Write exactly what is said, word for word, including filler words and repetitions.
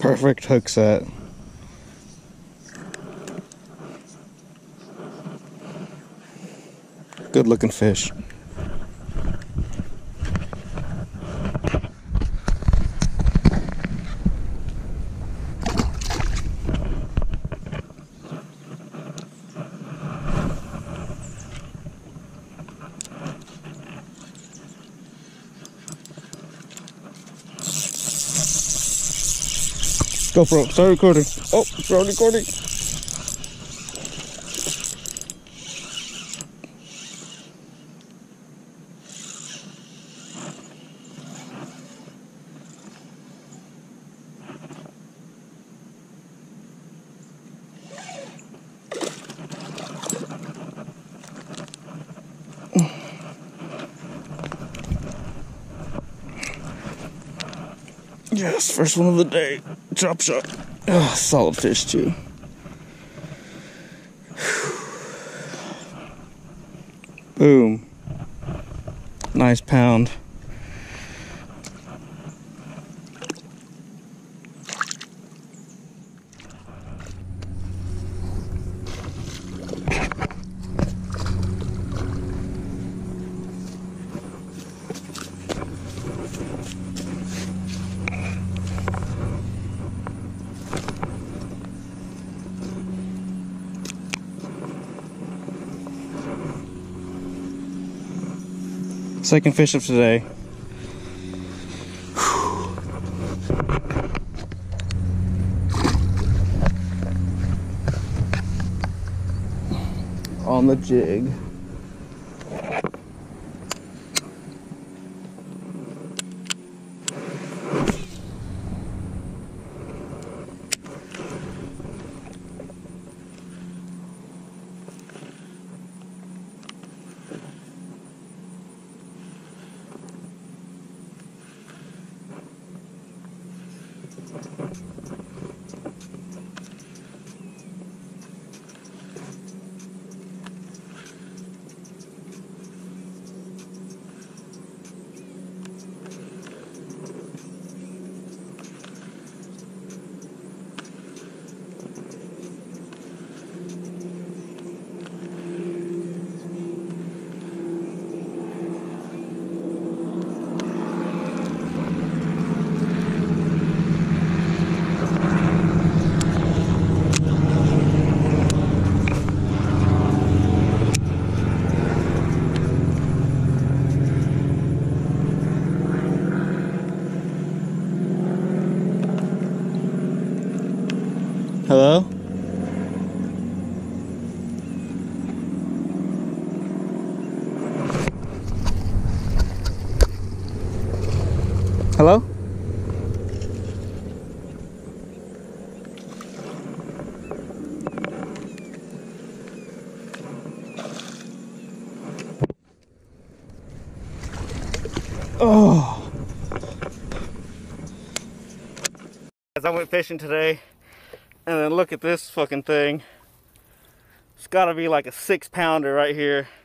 Perfect hook set. Good looking fish. GoPro, start recording. Oh, start recording. Yes, first one of the day. Drop shot. Oh, solid fish too. Boom. Nice pound. Second fish of today. On the jig. Hello? Hello? Oh. As I went fishing today, and then look at this fucking thing. It's gotta be like a six pounder right here.